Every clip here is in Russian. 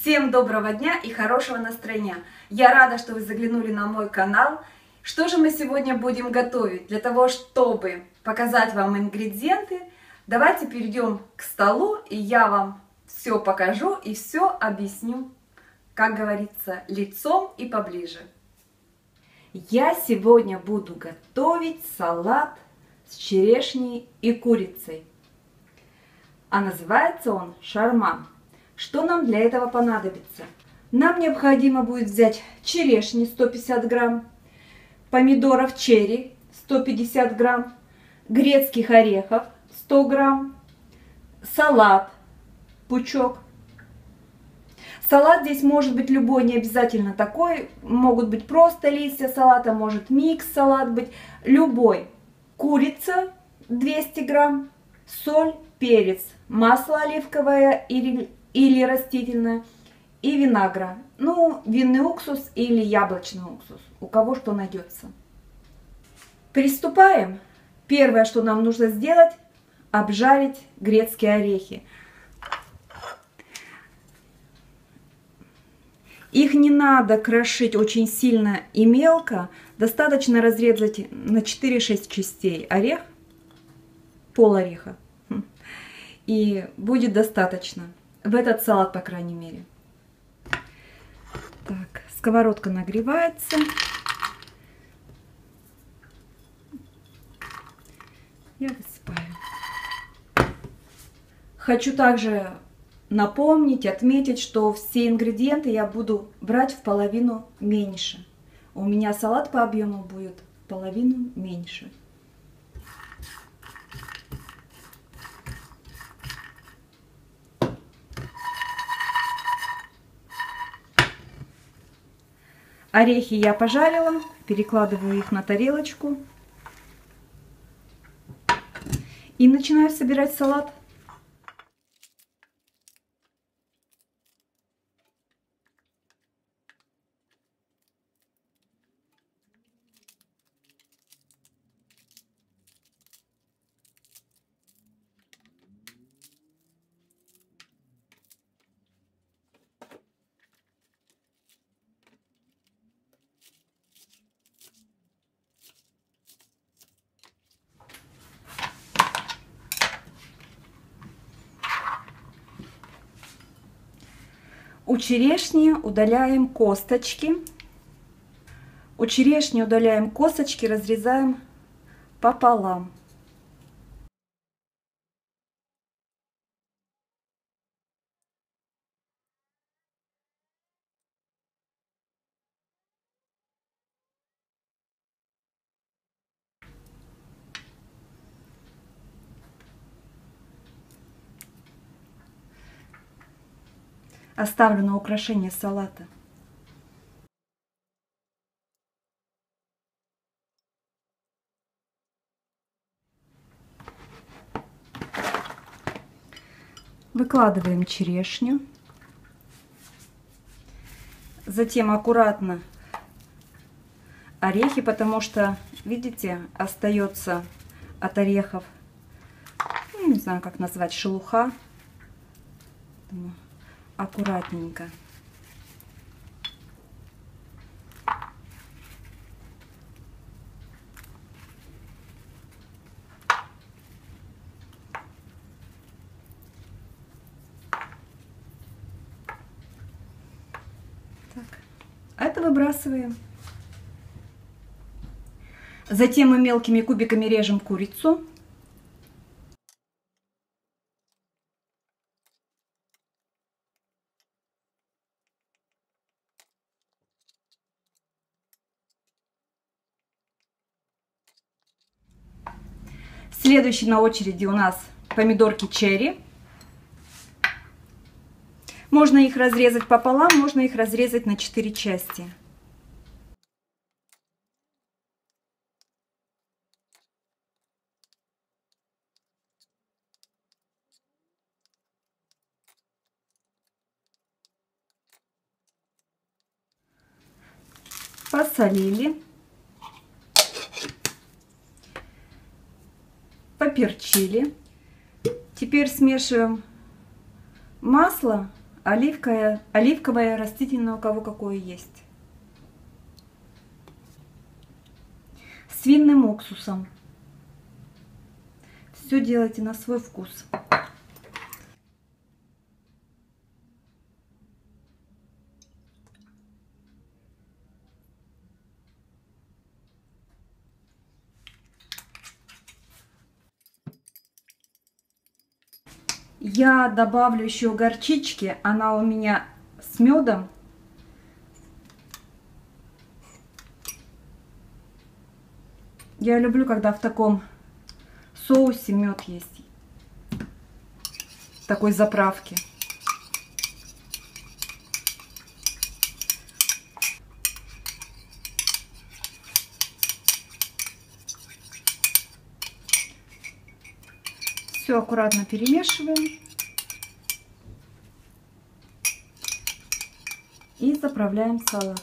Всем доброго дня и хорошего настроения! Я рада, что вы заглянули на мой канал. Что же мы сегодня будем готовить? Для того, чтобы показать вам ингредиенты, давайте перейдем к столу, и я вам все покажу и все объясню, как говорится, лицом и поближе. Я сегодня буду готовить салат с черешней и курицей. А называется он шарман. Что нам для этого понадобится? Нам необходимо будет взять черешни 150 грамм, помидоров черри 150 грамм, грецких орехов 100 грамм, салат, пучок. Салат здесь может быть любой, не обязательно такой. Могут быть просто листья салата, может микс салат быть, любой. Курица 200 грамм, соль, перец, масло оливковое или растительное и винагра. Ну, винный уксус или яблочный уксус, у кого что найдется. Приступаем. Первое, что нам нужно сделать, обжарить грецкие орехи. Их не надо крошить очень сильно и мелко, достаточно разрезать на 4-6 частей орех, пол ореха, и будет достаточно. В этот салат, по крайней мере. Так, сковородка нагревается. Я высыпаю. Хочу также напомнить, отметить, что все ингредиенты я буду брать в половину меньше. У меня салат по объему будет в половину меньше. Орехи я пожарила, перекладываю их на тарелочку и начинаю собирать салат. У черешни удаляем косточки. У черешни удаляем косточки, разрезаем пополам. Оставлю на украшение салата. Выкладываем черешню. Затем аккуратно орехи, потому что, видите, остается от орехов, не знаю, как назвать, шелуха. Аккуратненько. Так. А это выбрасываем. Затем мы мелкими кубиками режем курицу. Следующий на очереди у нас помидорки черри. Можно их разрезать пополам, можно их разрезать на 4 части. Посолили. Поперчили. Теперь смешиваем масло оливковое растительное, у кого какое есть. С винным уксусом. Все делайте на свой вкус. Я добавлю еще горчички, она у меня с медом. Я люблю, когда в таком соусе мед есть, такой заправки. Все аккуратно перемешиваем и заправляем салат.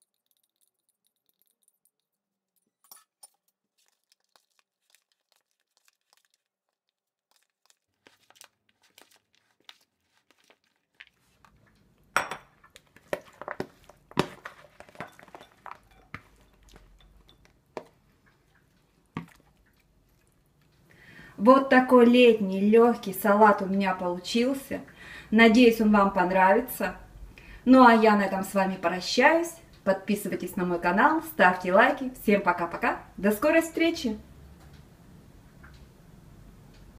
Вот такой летний легкий салат у меня получился. Надеюсь, он вам понравится. Ну а я на этом с вами прощаюсь. Подписывайтесь на мой канал, ставьте лайки. Всем пока-пока. До скорой встречи!